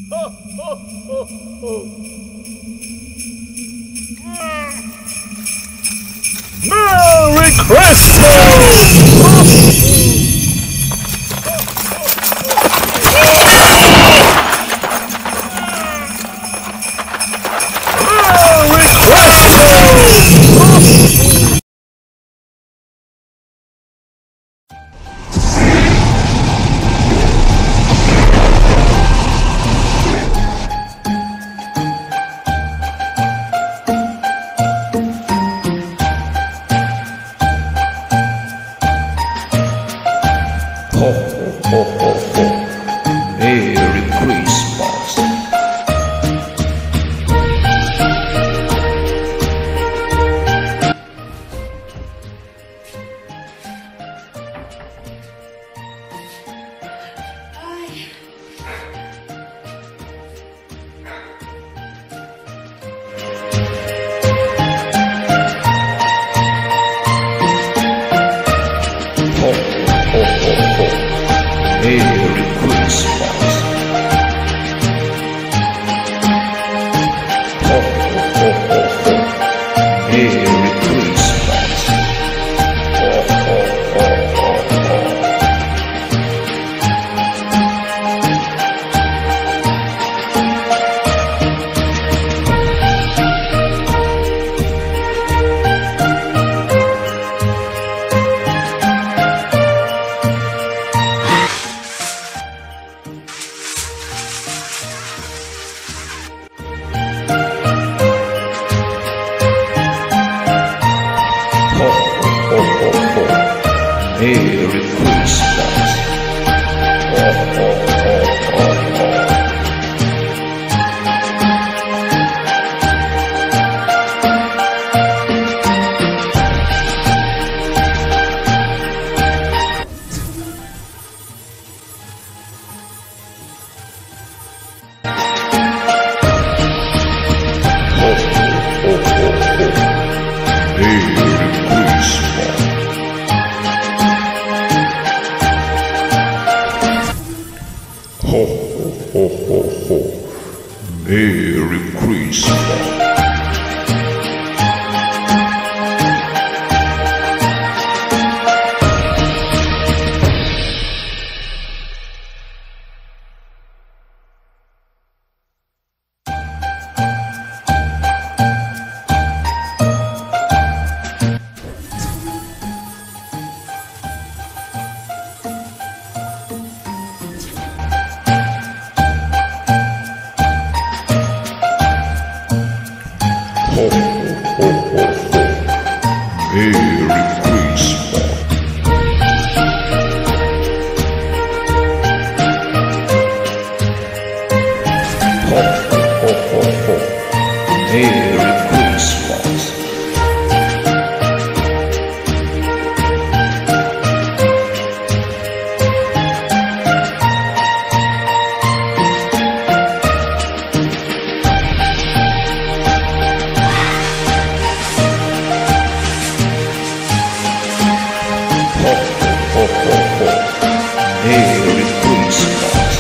Merry Christmas! Ho, ho, ho, ho. Merry Christmas. Ho, ho, ho, ho. Merry Christmas. Ho, ho, ho, ho, ho. Merry Christmas. Ho, ho, ho, ho, ho. Ho, ho, ho, ho. Merry Christmas. Ho, ho, ho, ho, ho. Ho, ho, ho, ho. Merry Christmas. Ho, ho, ho, ho. Merry Christmas. Ho, ho, ho, ho, ho. Merry Christmas. Ho, ho, ho, ho. Merry Christmas. Ho, ho, ho, ho. Merry Christmas.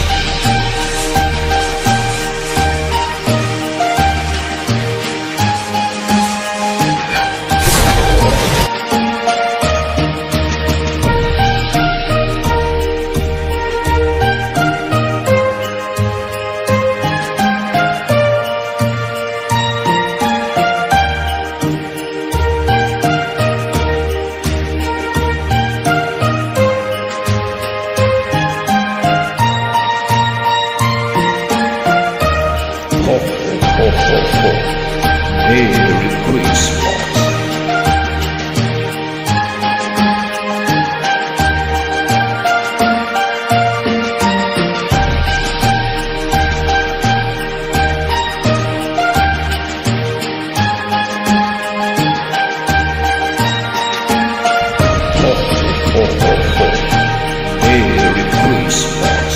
Ho, ho, ho, ho. Merry Christmas. Ho, ho, ho, ho. Merry Christmas.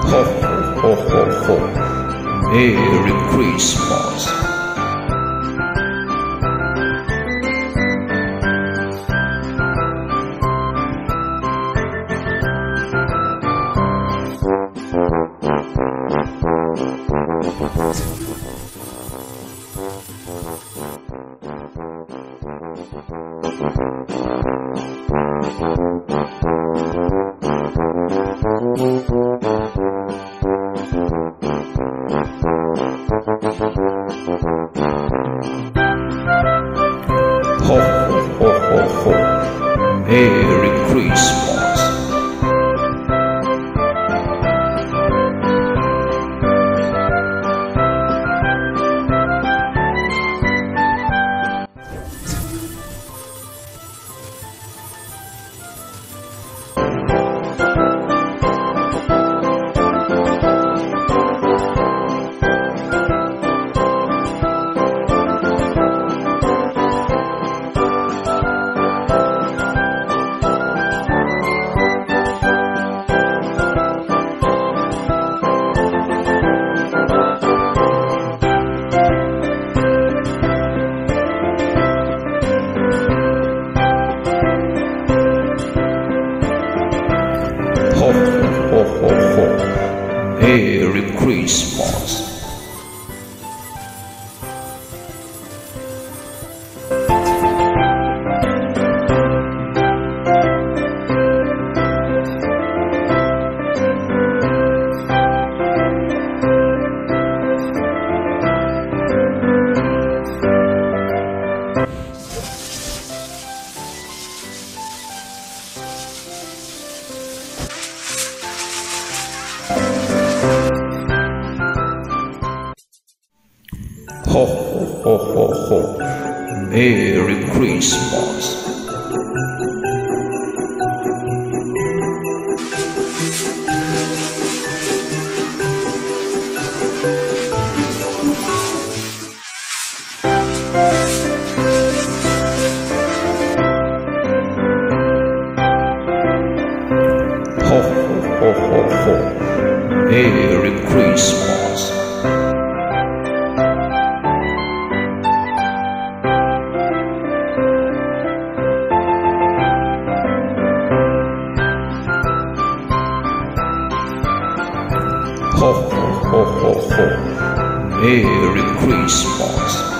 Ho, ho, ho, ho. Merry Christmas. Ho, ho, ho, ho. Merry Christmas. Ho, ho, ho, ho. Merry Christmas. Ho, ho, ho, ho. Merry Christmas. Ho, ho, ho, ho. Merry Christmas. Ho, ho, ho, ho. Merry Christmas.